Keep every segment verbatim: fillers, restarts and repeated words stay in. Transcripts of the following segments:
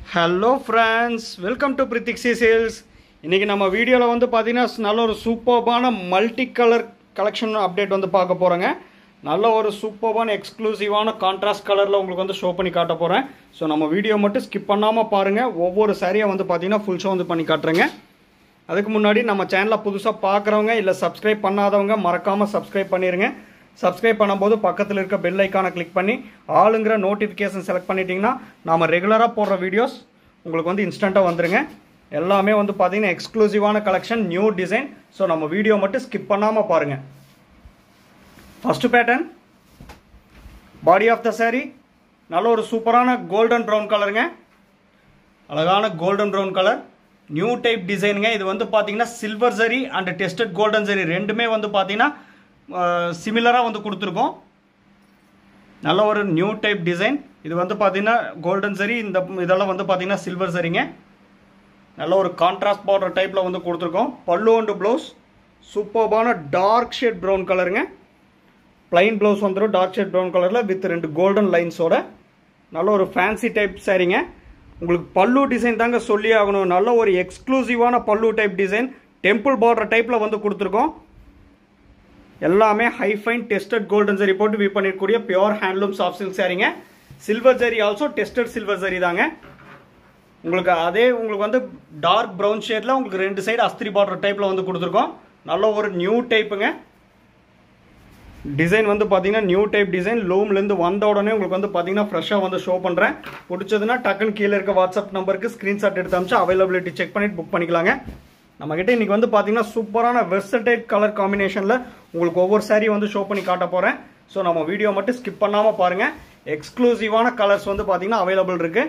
Hello friends, welcome to Pirthiksshi sales. இன்னைக்கு நம்ம வீடியோல வந்து பாத்தீங்கன்னா நல்ல ஒரு சூப்பர்பான மல்டி கலர் கலெக்ஷன் அப்டேட் வந்து பார்க்க போறோங்க. நல்ல ஒரு சூப்பர்பான எக்ஸ்க்ளூசிவான கான்ட்ராஸ்ட் கலர்ல உங்களுக்கு வந்து ஷோ பண்ணி காட்ட போறேன். சோ நம்ம வீடியோ மட்டும் ஸ்கிப் பண்ணாம பாருங்க. ஒவ்வொரு சாரியா வந்து பாத்தீங்கன்னா ஃபுல் ஷோ வந்து பண்ணி காட்றேங்க. அதுக்கு முன்னாடி நம்ம சேனலை புதுசா பார்க்கறவங்க இல்ல சப்ஸ்கிரைப் பண்ணாதவங்க மறக்காம சப்ஸ்கிரைப் பண்ணிருங்க. சப்ஸ்கிரைப் பண்ணும்போது பக்கத்துல இருக்க பெல் ஐகானை கிளிக் பண்ணி ஆளுங்கற நோட்டிஃபிகேஷன் செலக்ட் பண்ணிட்டீங்கன்னா நாம ரெகுலரா போடுற வீடியோஸ் உங்களுக்கு வந்து இன்ஸ்டன்ட்டா வந்துருங்க. எல்லாமே வந்து பாத்தீங்கன்னா எக்ஸ்க்ளூசிவான கலெக்ஷன், நியூ டிசைன். சோ நம்ம வீடியோ மட்டும் ஸ்கிப் பண்ணாம பாருங்க. First pattern, body of the saree நல்ல ஒரு சூப்பரான கோல்டன் பிரவுன் கலருங்க. அழகான golden brown colour, new type டிசைனுங்க. இது வந்து பாத்தீங்கன்னா silver zari and tested golden zari ரெண்டுமே வந்து பாத்தீங்கன்னா சிமிலரா வந்து கொடுத்துருக்கோம். நல்ல ஒரு நியூ டைப் டிசைன். இது வந்து பாத்தீங்கன்னா கோல்டன் ஜரி, இந்த இதெல்லாம் வந்து பாத்தீங்கன்னா சில்வர் ஜரிங்க. நல்ல ஒரு கான்ட்ராஸ்ட் பார்டர் டைப்ல வந்து கொடுத்துருக்கோம். பல்லு அண்ட் ப்ளவுஸ் சூப்பர்பான டார்க் ஷேட் பிரவுன் கலருங்க. பிளைன் ப்ளவுஸ் வந்துடும் டார்க் ஷேட் பிரவுன் கலர்ல வித் ரெண்டு கோல்டன் லைன்ஸோட. நல்ல ஒரு ஃபேன்சி டைப் சாரிங்க. உங்களுக்கு பல்லு டிசைன் தாங்க சொல்லி ஆகணும். நல்ல ஒரு எக்ஸ்க்ளூசிவான பல்லு டைப் டிசைன், டெம்பிள் பார்டர் டைப்ல வந்து கொடுத்துருக்கோம். எல்லாமே high fine tested golden zari போட்டு வீவ் பண்ணிருக்கூடிய பியூர் ஹேண்ட்லூம் சாஃப்ட் சில்க் சாரிங்க. Silver zari also tested silver zari தாங்க. உங்களுக்கு அதே உங்களுக்கு வந்து டார்க் பிரவுன் ஷேட்ல உங்களுக்கு ரெண்டு சைடு அஸ்திரி பார்டர் டைப்ல வந்து கொடுத்துருக்கோம். நல்ல ஒரு நியூ டைப்புங்க. டிசைன் வந்து பாத்தீங்கன்னா நியூ டைப் டிசைன். லூம்ல இருந்து வந்த உடனே உங்களுக்கு வந்து பாத்தீங்கன்னா ஃப்ரெஷ்ஷா வந்து ஷோ பண்றேன். பிடிச்சதுன்னா டக்குன்னு கீழே இருக்க வாட்ஸ்அப் நம்பருக்கு ஸ்கிரீன்ஷாட் எடுத்து அனுப்பிச்சு அவைலபிலிட்டி செக் பண்ணிட்டு புக் பண்ணிக்கலாங்க. நம்ம கிட்ட இன்னைக்கு வந்து பாத்தீங்கன்னா சூப்பரான வெர்சடைல் கலர் காம்பினேஷன்ல உங்களுக்கு ஒவ்வொரு சாரி வந்து ஷோ பண்ணி காட்ட போறேன். ஸோ நம்ம வீடியோ மட்டும் ஸ்கிப் பண்ணாம பாருங்க. எக்ஸ்க்ளூசிவான கலர்ஸ் வந்து பாத்தீங்கன்னா அவைலபிள் இருக்கு.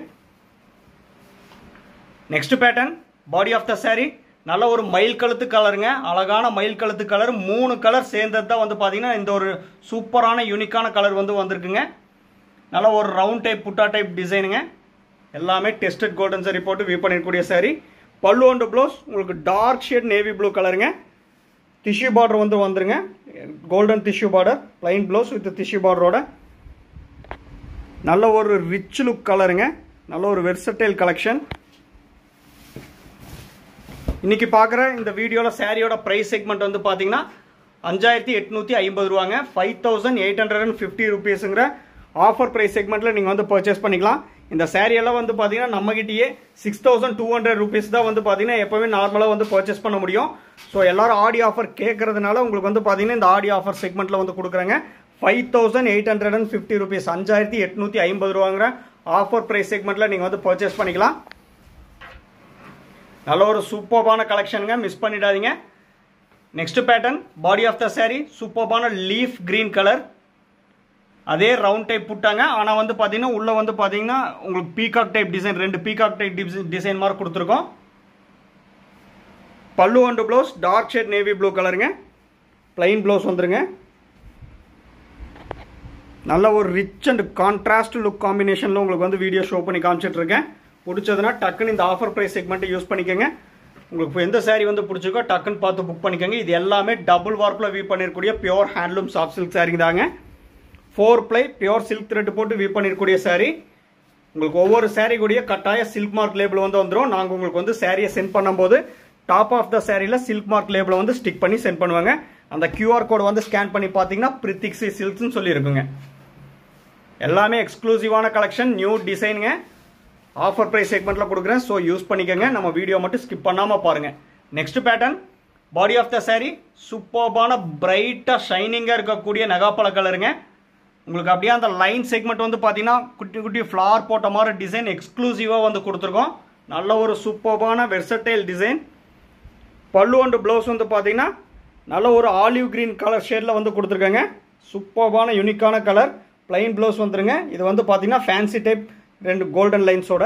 Next pattern, body of the sari நல்ல ஒரு மயில் கழுத்து கலருங்க. அழகான மயில் கழுத்து கலர். மூணு கலர் சேர்ந்தது தான் வந்து பாத்தீங்கன்னா இந்த ஒரு சூப்பரான யூனிக்கான கலர் வந்து வந்திருக்குங்க. நல்ல ஒரு ரவுண்ட் டைப் புட்டா டைப் டிசைனுங்க. எல்லாமே டெஸ்டட் கோல்டன் ஜரி போட்டு வீவ் பண்ணிருக்கக்கூடிய சாரி. பல்லு அண்ட் ப்ளவுஸ் உங்களுக்கு டார்க் ஷேட் நேவி ப்ளூ கலருங்க. டிஷ்யூ பார்டர் வந்து வந்துருங்க. Golden tissue border, plain blouse with tissue பார்டரோட. நல்ல ஒரு ரிச் லுக் கலருங்க. நல்ல ஒரு வெர்சடைல் கலெக்ஷன். இன்னைக்கு பார்க்குற இந்த வீடியோவில் சாரியோட ப்ரைஸ் செக்மெண்ட் வந்து பார்த்தீங்கன்னா அஞ்சாயிரத்தி எட்நூற்றி ஐம்பது ரூபாங்க. Five thousand eight hundred and fifty ருபீஸுங்கிற ஆஃபர் ப்ரைஸ் செக்மெண்ட்டில் நீங்கள் வந்து பர்ச்சேஸ் பண்ணிக்கலாம். இந்த சாரியெல்லாம் வந்து பார்த்தீங்கன்னா நம்மகிட்டயே six thousand two hundred rupees தான் வந்து பார்த்தீங்கன்னா எப்போவுமே நார்மலாக வந்து பர்ச்சேஸ் பண்ண முடியும். ஸோ எல்லாரும் ஆடி ஆஃபர் கேட்கறதுனால உங்களுக்கு வந்து பார்த்தீங்கன்னா இந்த ஆடி ஆஃபர் செக்மெண்ட்டில் வந்து கொடுக்குறாங்க. Five thousand eight hundred and fifty rupees அஞ்சாயிரத்தி எட்நூற்றி ஐம்பது ரூபாங்கிற ஆஃபர் ப்ரைஸ் செக்மெண்ட்டில் நீங்கள் வந்து பர்ச்சேஸ் பண்ணிக்கலாம். நல்ல ஒரு சூப்பர்பான கலெக்ஷனுங்க, மிஸ் பண்ணிடாதீங்க. Next pattern, body of the sari சூப்பர்பான லீஃப் கிரீன் கலர். அதே ரவுண்ட் டைப் புட்டாங்க. ஆனால் வந்து பார்த்தீங்கன்னா உள்ள வந்து பார்த்தீங்கன்னா உங்களுக்கு பீகாக் டைப் டிசைன், ரெண்டு பீகாக் டைப் டிசைன் மாதிரி கொடுத்துருக்கோம். Pallu and blouse dark shade navy blue கலருங்க. பிளைன் ப்ளவுஸ் வந்துருங்க. நல்ல ஒரு ரிச் அண்ட் கான்ட்ராஸ்ட் லுக் காம்பினேஷனில் உங்களுக்கு வந்து வீடியோ ஷோ பண்ணி காமிச்சிட்டு இருக்கேன். பிடிச்சதுன்னா டக்குன்னு இந்த ஆஃபர் ப்ரைஸ் செக்மெண்ட்டை யூஸ் பண்ணிக்கோங்க. உங்களுக்கு எந்த சாரி வந்து பிடிச்சிருக்கோ டக்குன்னு பார்த்து புக் பண்ணிக்கோங்க. இது எல்லாமே டபுள் வார்ப்பில் வீவ் பண்ணிருக்கக்கூடிய பியூர் ஹேண்ட்லூம் சாஃப்ட் சில்க் சாரிங்க தாங்க. Four ply pure silk thread போட்டு வீவ் பண்ணிருக்கக்கூடிய சாரி. உங்களுக்கு ஒவ்வொரு சாரி கூடிய கட்டாய சில்க் மார்க் லேபிள் வந்து வந்துடும். நாங்கள் உங்களுக்கு வந்து சாரியை சென்ட் பண்ணும்போது டாப் ஆஃப் த சாரியில் சில்க் மார்க் லேபிளை வந்து ஸ்டிக் பண்ணி சென்ட் பண்ணுவாங்க. அந்த கியூஆர் கோட் வந்து ஸ்கேன் பண்ணி பார்த்தீங்கன்னா பிரித்திக்ஷி சில்க்ஸ்னு சொல்லி இருக்குங்க. எல்லாமே எக்ஸ்க்ளூசிவான கலெக்ஷன், நியூ டிசைனுங்க. ஆஃபர் பிரைஸ் செக்மெண்ட்ல கொடுக்குறேன். ஸோ யூஸ் பண்ணிக்கோங்க. நம்ம வீடியோ மட்டும் ஸ்கிப் பண்ணாமல் பாருங்க. Next pattern, body of the sari சூப்பர்பான பிரைட்டாக ஷைனிங்காக இருக்கக்கூடிய நகாப்பழ கலருங்க. உங்களுக்கு அப்படியே அந்த லைன் செக்மெண்ட் வந்து பார்த்தீங்கன்னா குட்டி குட்டி ஃப்ளார் போட்ட மாதிரி டிசைன் எக்ஸ்க்ளூசிவாக வந்து கொடுத்துருக்கோம். நல்ல ஒரு சூப்பர்பான versatile design. Pallu and blouse வந்து பார்த்தீங்கன்னா நல்ல ஒரு ஆலிவ் கிரீன் கலர் ஷேடில் வந்து கொடுத்துருக்காங்க. சூப்பர்பான யூனிக்கான கலர். பிளைன் ப்ளவுஸ் வந்துருங்க. இது வந்து பார்த்தீங்கன்னா ஃபேன்சி டைப் ரெண்டு கோல்டன் லைன்ஸோட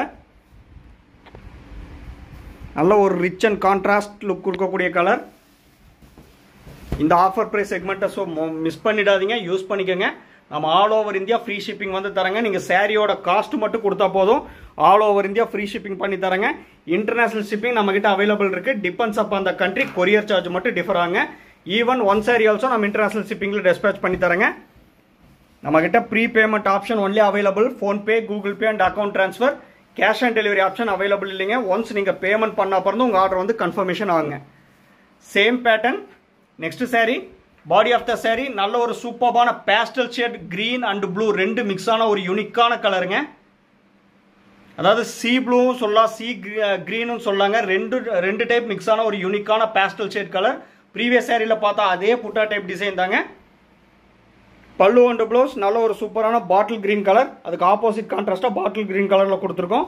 நல்ல ஒரு ரிச் அண்ட் கான்ட்ராஸ்ட் லுக் கொடுக்கக்கூடிய கலர். இந்த ஆஃபர் பிரைஸ் செக்மெண்ட்டை ஸோ மிஸ் பண்ணிடாதீங்க, யூஸ் பண்ணிக்கோங்க. நம்ம all over India free shipping வந்து தரங்க. நீங்கள் சாரியோட காஸ்ட் மட்டும் கொடுத்தா போதும். All over India free shipping பண்ணி தரங்க. இன்டர்நேஷனல் ஷிப்பிங் நம்ம கிட்ட அவைலபிள் இருக்கு. டிபெண்ட்ஸ் அப் அந்த கண்ட்ரி. கொரியர் சார்ஜ் மட்டும் டிஃபர் ஆகுங்க. ஈவன் ஒன் சாரி ஆல்சோ நம்ம இன்டர்நேஷனல் ஷிப்பிங்ல டிஸ்பேச் பண்ணி தரங்க. நம்ம கிட்ட prepayment option only available. PhonePe, Google Pay and account transfer. Cash on delivery option available இல்லைங்க. ஒன்ஸ் நீங்கள் பேமெண்ட் பண்ண அப்புறம் உங்கள் ஆர்டர் வந்து கன்ஃபர்மேஷன் ஆகுங்க. Same pattern. Next saree. Body of the saree நல்ல ஒரு சூப்பர்பான pastel shade green and blue ரெண்டு மிக்ஸ் ஆன ஒரு யூனிக்கான கலருங்க. அதாவது சி ப்ளூவும் சொல்லலாம், சி கிரீனும் சொல்லாங்க. ரெண்டு ரெண்டு டைப் மிக்ஸ் ஆன ஒரு யூனிக்கான பேஸ்டல் ஷேட் கலர். ப்ரீவியஸ் சாரியில் பார்த்தா அதே புட்டா டைப் டிசைன் தாங்க. பல்லு அண்ட் ப்ளவுஸ் நல்ல ஒரு சூப்பரான பாட்டில் கிரீன் கலர். அதுக்கு ஆப்போசிட் கான்ட்ராஸ்டாக பாட்டில் கிரீன் கலரில் கொடுத்துருக்கோம்.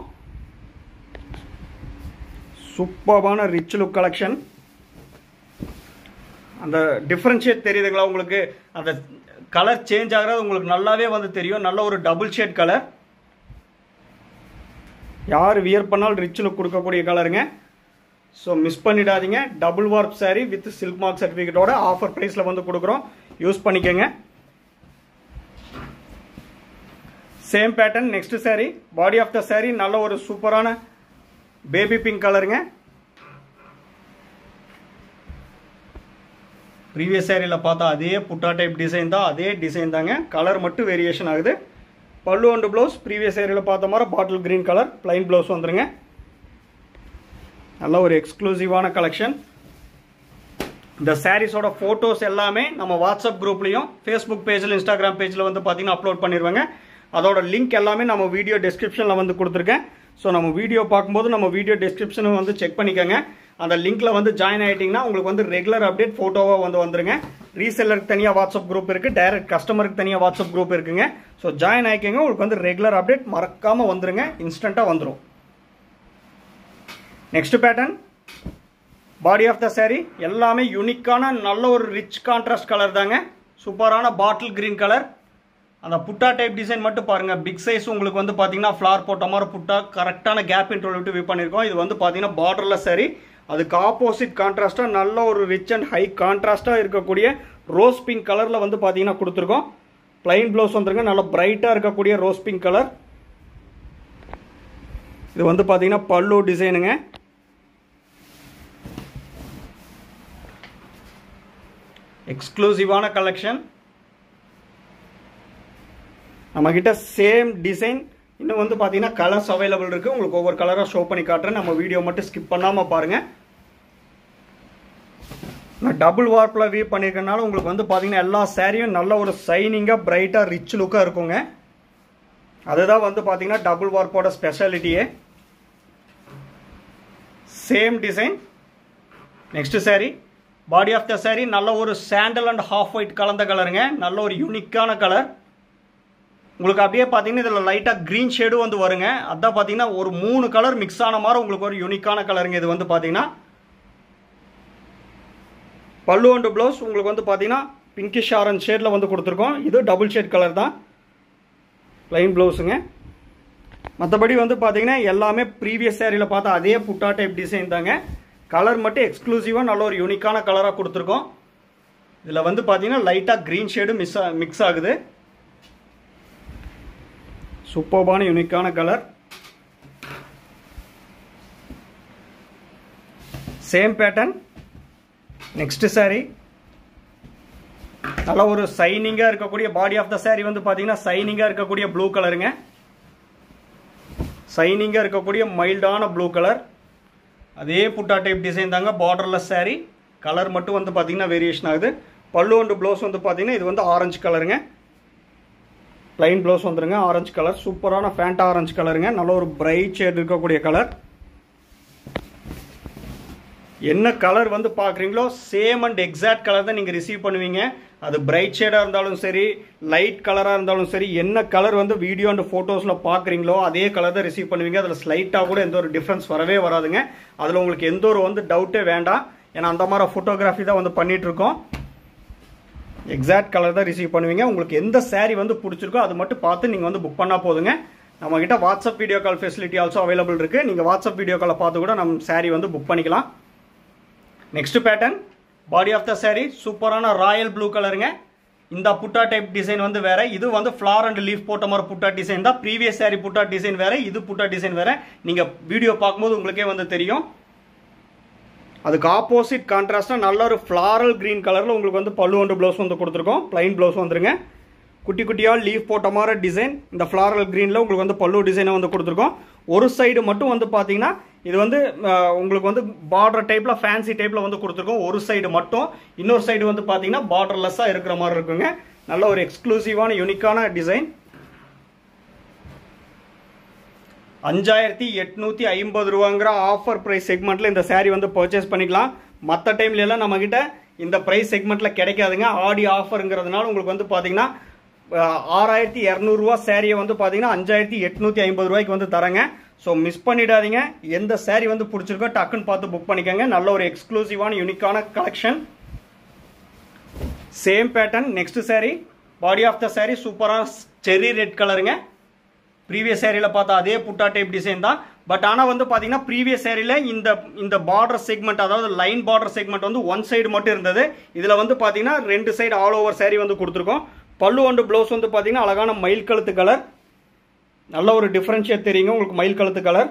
சூப்பரான ரிச் லுக் கலெக்ஷன். அந்த டிஃப்ரென்ஷியேட் தெரியுதுங்களா உங்களுக்கு? அந்த கலர் சேஞ்ச் ஆகிறது உங்களுக்கு நல்லாவே வந்து தெரியும். நல்ல ஒரு டபுள் ஷேட் கலர். யார் வியர் பண்ணாலும் ரிச் லுக் கொடுக்கக்கூடிய கலருங்க. ஸோ மிஸ் பண்ணிடாதீங்க. Double warp sari with silk mark சர்டிஃபிகேட்டோட ஆஃபர் ப்ரைஸில் வந்து கொடுக்குறோம். யூஸ் பண்ணிக்கோங்க. Same pattern. Next saree. Body of the saree நல்ல ஒரு சூப்பரான பேபி பிங்க் கலருங்க. ப்ரீவியஸ் சாரியில் பார்த்தா அதே புட்டா டைப் டிசைன் தான், அதே டிசைன் தாங்க. கலர் மட்டும் வேரியேஷன் ஆகுது. பல்லு அண்ட் ப்ளவுஸ் ப்ரீவியஸ் சாரியில் பார்த்த மாதிரி bottle green colour plain blouse வந்துருங்க. நல்ல ஒரு எக்ஸ்க்ளூசிவான கலெக்ஷன். இந்த சாரீஸோட ஃபோட்டோஸ் எல்லாமே நம்ம வாட்ஸ்அப் குரூப்லையும் ஃபேஸ்புக் பேஜில் இன்ஸ்டாகிராம் பேஜில் வந்து பார்த்தீங்கன்னா அப்லோட் பண்ணிடுவாங்க. அதோட லிங்க் எல்லாமே நம்ம வீடியோ டிஸ்கிரிப்ஷனில் வந்து கொடுத்துருக்கேன். ஸோ நம்ம வீடியோ பார்க்கும்போது நம்ம வீடியோ டிஸ்கிரிப்ஷனும் வந்து செக் பண்ணிக்கோங்க. அந்த லிங்க்ல வந்து ஜாயின் ஆகிட்டிங்கன்னா உங்களுக்கு வந்து ரெகுலர் அப்டேட் ஃபோட்டோவாக வந்து வந்துருங்க. ரீசெல்லருக்கு தனியாக வாட்ஸ்அப் குரூப் இருக்குது, டைரக்ட் கஸ்டமருக்கு தனியாக வாட்ஸ்அப் குரூப் இருக்குங்க. ஸோ ஜாயின் ஆகிக்கோங்க. உங்களுக்கு வந்து ரெகுலர் அப்டேட் மறக்காமல் வந்துருங்க. இன்ஸ்டண்ட்டாக வந்துடும். Next pattern. Body of the saree எல்லாமே யூனிக்கான நல்ல ஒரு ரிச் கான்ட்ராஸ்ட் கலர் தாங்க. சூப்பரான பாட்டில் கிரீன் கலர். அந்த புட்டா டைப் டிசைன் மட்டும் பாருங்க. பிக் சைஸ் உங்களுக்கு வந்து பார்த்தீங்கன்னா ஃப்ளார் போட்ட மாதிரி புட்டா கரெக்டான கேப் இன்ட்ரோல் விட்டு வியூ பண்ணியிருக்கோம். இது வந்து பார்த்தீங்கன்னா பார்டர்லெஸ் saree. அதுக்கு ஆப்போசிட் கான்ட்ராஸ்டாக நல்ல ஒரு ரிச் அண்ட் ஹை கான்ட்ராஸ்டாக இருக்கக்கூடிய ரோஸ் பிங்க் கலரில் வந்து பார்த்தீங்கன்னா கொடுத்துருக்கோம். பிளைன் ப்ளவுஸ் வந்துருங்க. நல்ல பிரைட்டாக இருக்கக்கூடிய ரோஸ் பிங்க் கலர். இது வந்து பார்த்தீங்கன்னா பல்லு டிசைனுங்க. எக்ஸ்க்ளூசிவான கலெக்ஷன். நம்மக்கிட்ட சேம் டிசைன் இன்னும் வந்து பார்த்தீங்கன்னா கலர்ஸ் அவைலபிள் இருக்குது. உங்களுக்கு ஒவ்வொரு கலராக ஷோ பண்ணி காட்டுறேன். நம்ம வீடியோ மட்டும் ஸ்கிப் பண்ணாமல் பாருங்கள். நான் டபுள் வார்ப்பில் வியூ பண்ணியிருக்கனால உங்களுக்கு வந்து பார்த்தீங்கன்னா எல்லா சாரியும் நல்ல ஒரு சைனிங்காக பிரைட்டாக ரிச் லுக்காக இருக்குங்க. அதுதான் வந்து பார்த்தீங்கன்னா டபுள் வார்ப்போட ஸ்பெஷாலிட்டியே. Same design. Next saree. Body of the saree நல்ல ஒரு சாண்டல் அண்ட் ஹாஃப் ஒயிட் கலந்த கலருங்க. நல்ல ஒரு யூனிக்கான கலர். உங்களுக்கு அப்படியே பார்த்தீங்கன்னா இதில் லைட்டாக க்ரீன் ஷேடும் வந்து வருங்க. அதான் பார்த்தீங்கன்னா ஒரு மூணு கலர் மிக்ஸ் ஆன மாதிரி உங்களுக்கு ஒரு யூனிக்கான கலருங்க. இது வந்து பார்த்தீங்கன்னா பல்லு அண்ட் ப்ளவுஸ் உங்களுக்கு வந்து பார்த்தீங்கன்னா பிங்கிஷ் ஆரஞ்ச் ஷேடில் வந்து கொடுத்துருக்கோம். இது டபுள் ஷேட் கலர் தான். பிளைன் ப்ளவுஸுங்க. மற்றபடி வந்து பார்த்தீங்கன்னா எல்லாமே ப்ரீவியஸ் சாரியில் பார்த்தா அதே புட்டா டைப் டிசைன் தாங்க. கலர் மட்டும் எக்ஸ்க்ளூசிவாக நல்ல ஒரு யூனிக்கான கலராக கொடுத்துருக்கோம். இதில் வந்து பார்த்தீங்கன்னா லைட்டாக க்ரீன் ஷேடு மிஸ் மிக்ஸ் ஆகுது. சூப்பர்பான யூனிக்கான colour. Same pattern. Next saree. நல்ல ஒரு சைனிங்காக இருக்கக்கூடிய பாடி ஆஃப் த saree வந்து பார்த்தீங்கன்னா சைனிங்காக இருக்கக்கூடிய ப்ளூ கலருங்க. சைனிங்காக இருக்கக்கூடிய மைல்டான ப்ளூ கலர். அதே புட்டா டைப் டிசைன் தாங்க. Borderless saree. கலர் மட்டும் வந்து பார்த்தீங்கன்னா வேரியேஷன் ஆகுது. பல்லு அண்ட் ப்ளவுஸ் வந்து பார்த்தீங்கன்னா இது வந்து ஆரஞ்சு கலருங்க. பிளைன் ப்ளவுஸ் வந்துருங்க. Orange colour. சூப்பரான ஃபேண்டா ஆரஞ்சு கலருங்க. நல்ல ஒரு பிரைட் ஷேட் இருக்கக்கூடிய கலர். என்ன கலர் வந்து பார்க்குறீங்களோ சேம் அண்ட் எக்ஸாக்ட் கலர் தான் நீங்கள் ரிசீவ் பண்ணுவீங்க. அது பிரைட் ஷேடாக இருந்தாலும் சரி, லைட் கலராக இருந்தாலும் சரி, என்ன கலர் வந்து வீடியோ அண்ட் ஃபோட்டோஸில் பார்க்குறீங்களோ அதே கலர் தான் ரிசீவ் பண்ணுவீங்க. அதில் ஸ்லைட்டாக கூட எந்த ஒரு டிஃப்ரென்ஸ் வரவே வராதுங்க. அதில் உங்களுக்கு எந்த ஒரு வந்து டவுட்டே வேண்டாம். ஏன்னா அந்த மாதிரி ஃபோட்டோகிராஃபி தான் வந்து பண்ணிகிட்ருக்கோம். எக்ஸாக்ட் கலர் தான் ரிசீவ் பண்ணுவீங்க. உங்களுக்கு எந்த saree வந்து பிடிச்சிருக்கோ அது மட்டும் பார்த்து நீங்கள் வந்து புக் பண்ணால் போதுங்க. நம்மக்கிட்ட WhatsApp video call facility also available இருக்குது. நீங்கள் வாட்ஸ்அப் வீடியோ காலை பார்த்து கூட நம்ம saree வந்து புக் பண்ணிக்கலாம். Next pattern. Body of the saree சூப்பரான ராயல் ப்ளூ கலருங்க. இந்த புட்டா டைப் டிசைன் வந்து வேற. இது வந்து ஃப்ளார் அண்ட் லீஃப் போட்ட மாதிரி புட்டா டிசைன் தான். ப்ரீவியஸ் saree புட்டா டிசைன் வேற, இது புட்டா டிசைன் வேற. நீங்கள் வீடியோ பார்க்கும்போது உங்களுக்கே வந்து தெரியும். அதுக்கு ஆப்போசிட் கான்ட்ராஸ்டாக நல்ல ஒரு ஃப்ளாரல் கிரீன் கலரில் உங்களுக்கு வந்து பல்லு அண்ட் ப்ளவுஸ் வந்து கொடுத்துருக்கோம். பிளைன் ப்ளவுஸ் வந்துருங்க. குட்டி குட்டியாக லீஃப் போட்ட மாதிரி டிசைன். இந்த ஃப்ளாரல் கிரீனில் உங்களுக்கு வந்து பல்லு டிசைனை வந்து கொடுத்துருக்கோம். ஒரு சைடு மட்டும் வந்து பார்த்தீங்கன்னா இது வந்து உங்களுக்கு வந்து பார்டர் டைப்பில் ஃபேன்சி டைப்பில் வந்து கொடுத்துருக்கோம். ஒரு சைடு மட்டும், இன்னொரு சைடு வந்து பார்த்தீங்கன்னா பார்டர்லெஸ்ஸாக இருக்கிற மாதிரி இருக்குங்க. நல்ல ஒரு எக்ஸ்க்ளூசிவான யூனிக்கான டிசைன். அஞ்சாயிரத்தி எட்நூற்றி ஐம்பது ரூபாங்கிற ஆஃபர் ப்ரைஸ் செக்மெண்ட்டில் இந்த சாரீ வந்து பர்ச்சேஸ் பண்ணிக்கலாம். மற்ற டைம்ல எல்லாம் நம்மக்கிட்ட இந்த ப்ரைஸ் செக்மெண்ட்டில் கிடைக்காதுங்க. ஆடி ஆஃபருங்கிறதுனால உங்களுக்கு வந்து பார்த்தீங்கன்னா ஆறாயிரத்தி இரநூறுவா சாரியை வந்து பார்த்தீங்கன்னா அஞ்சாயிரத்தி எட்நூற்றி ஐம்பது ரூபாய்க்கு வந்து தரேங்க. ஸோ மிஸ் பண்ணிடாதீங்க. எந்த சாரீ வந்து பிடிச்சிருக்கோ டக்குன்னு பார்த்து புக் பண்ணிக்கோங்க. நல்ல ஒரு எக்ஸ்க்ளூசிவான யூனிக்கான collection. Same pattern. Next sari, body of the sari சூப்பராக செர்ரி ரெட் கலருங்க. ப்ரீவியஸ் சாரியில் பார்த்தா அதே புட்டா டைப் டிசைன் தான். பட் ஆனால் வந்து பார்த்தீங்கன்னா ப்ரீவியஸ் சாரியில் இந்த இந்த பார்டர் செக்மெண்ட், அதாவது லைன் பார்டர் செக்மெண்ட் வந்து ஒன் சைடு மட்டும் இருந்தது. இதில் வந்து பார்த்தீங்கன்னா ரெண்டு சைடு ஆல் ஓவர் சாரீ வந்து கொடுத்துருக்கோம். பல்லு அண்டு ப்ளவுஸ் வந்து பார்த்தீங்கன்னா அழகான மயில் கழுத்து கலர். நல்ல ஒரு டிஃப்ரென்ஷியேட் தெரியுங்க உங்களுக்கு மயில் கழுத்து கலர்.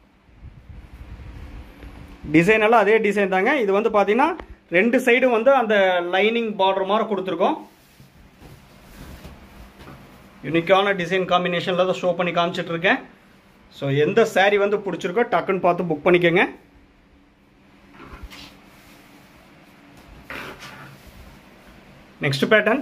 டிசைன் எல்லாம் அதே டிசைன் தாங்க. இது வந்து பார்த்தீங்கன்னா ரெண்டு சைடும் வந்து அந்த லைனிங் பார்டர் மாதிரி கொடுத்துருக்கோம். யூனிக்கான டிசைன் காம்பினேஷனில் தான் ஷோ பண்ணி காமிச்சிட்டு இருக்கேன். ஸோ எந்த சாரீ வந்து பிடிச்சிருக்கோ டக்குன்னு பார்த்து புக் பண்ணிக்கோங்க. Next pattern,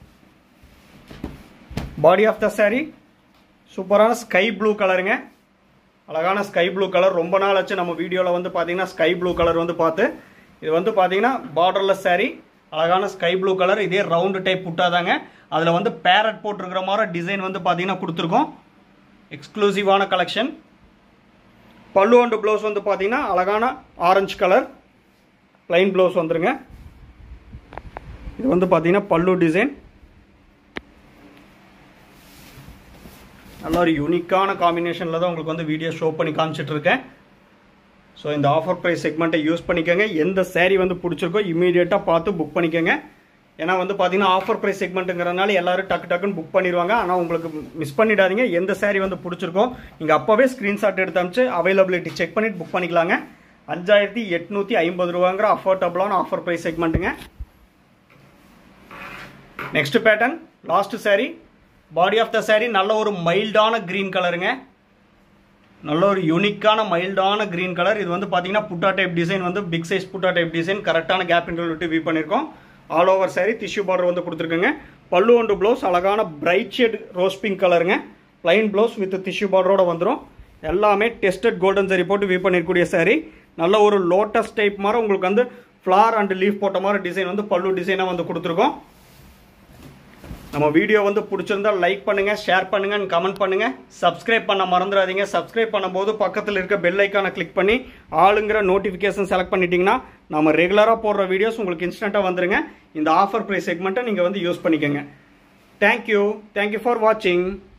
body of the sari சூப்பரான ஸ்கை ப்ளூ கலருங்க. அழகான ஸ்கை ப்ளூ கலர். ரொம்ப நாள் ஆச்சு நம்ம வீடியோவில் வந்து பார்த்தீங்கன்னா ஸ்கை ப்ளூ கலர் வந்து பார்த்து. இது வந்து பார்த்தீங்கன்னா பார்டர்லெஸ் சாரீ, அழகான ஸ்கை ப்ளூ கலர். இதே ரவுண்டு டைப் புட்டாதாங்க. அதில் வந்து பேரட் போட்டிருக்கிற மாதிரி டிசைன் வந்து பார்த்தீங்கன்னா கொடுத்துருக்கோம். எக்ஸ்க்ளூசிவான கலெக்ஷன். பல்லு அண்டு ப்ளவுஸ் வந்து பார்த்தீங்கன்னா அழகான ஆரஞ்சு கலர் பிளைன் ப்ளவுஸ் வந்துருங்க. இது வந்து பார்த்தீங்கன்னா பல்லு டிசைன். நல்ல ஒரு யூனிக்கான காம்பினேஷனில் தான் உங்களுக்கு வந்து வீடியோ ஷோ பண்ணி காமிச்சிட்டு இருக்கேன். ஸோ இந்த ஆஃபர் ப்ரைஸ் செக்மெண்ட்டை யூஸ் பண்ணிக்கோங்க. எந்த சாரீ வந்து பிடிச்சிருக்கோ இமீடியட்டாக பார்த்து புக் பண்ணிக்கோங்க. ஏன்னா வந்து பார்த்தீங்கன்னா ஆஃபர் ப்ரைஸ் செக்மெண்ட்டுங்கிறதுனால எல்லாரும் டக்கு டக்குன்னு புக் பண்ணிடுவாங்க. ஆனால் உங்களுக்கு மிஸ் பண்ணிடாதீங்க. எந்த சாரீ வந்து பிடிச்சிருக்கோ நீங்கள் அப்போவே ஸ்க்ரீன்ஷாட் எடுத்து அனுப்பிச்சு அவைலபிலிட்டி செக் பண்ணிட்டு புக் பண்ணிக்கலாங்க. அஞ்சாயிரத்தி எட்நூற்றி ஐம்பது ரூபாங்கிற அஃபோர்டபுளான ஆஃபர் ப்ரைஸ் செக்மெண்ட்டுங்க. Next pattern, last sari. Body of the sari நல்ல ஒரு மைல்டான கிரீன் கலருங்க. நல்ல ஒரு யூனிக்கான மைல்டான கிரீன் கலர். இது வந்து பார்த்தீங்கன்னா புட்டா டைப் டிசைன் வந்து big size butta type design. கரெக்டான கேப் இன்டர்வல் விட்டு வியூ பண்ணியிருக்கோம். All over sari tissue border வந்து கொடுத்துருக்குங்க. பல்லு அண்டு ப்ளவுஸ் அழகான பிரைட் ஷேட் ரோஸ் பிங்க் கலருங்க. பிளைன் ப்ளவுஸ் வித் டிஷ்யூ பார்டரோட வந்துடும். எல்லாமே டெஸ்டட் கோல்டன் சாரீ போட்டு வியூ பண்ணிருக்கூடிய சாரீ. நல்ல ஒரு லோட்டஸ் டைப் மாதிரி உங்களுக்கு வந்து ஃப்ளார் அண்ட் லீஃப் போட்ட மாதிரி டிசைன் வந்து பல்லு டிசைனாக வந்து கொடுத்துருக்கோம். நம்ம வீடியோ வந்து பிடிச்சிருந்தா லைக் பண்ணுங்க, ஷேர் பண்ணுங்க, கமெண்ட் பண்ணுங்க. சப்ஸ்கிரைப் பண்ண மறந்துடாதீங்க. சப்ஸ்கிரைப் பண்ணும்போது பக்கத்தில் இருக்க பெல் ஐக்கானை கிளிக் பண்ணி ஆளுங்கிற நோட்டிஃபிகேஷன் செலக்ட் பண்ணிட்டீங்கன்னா நம்ம ரெகுலராக போடுற வீடியோஸ் உங்களுக்கு இன்ஸ்டண்ட்டாக வந்துருங்க. இந்த ஆஃபர் ப்ரைஸ் செக்மெண்ட்டை நீங்கள் வந்து யூஸ் பண்ணிக்கோங்க. தேங்க்யூ தேங்க்யூ ஃபார் வாட்சிங்.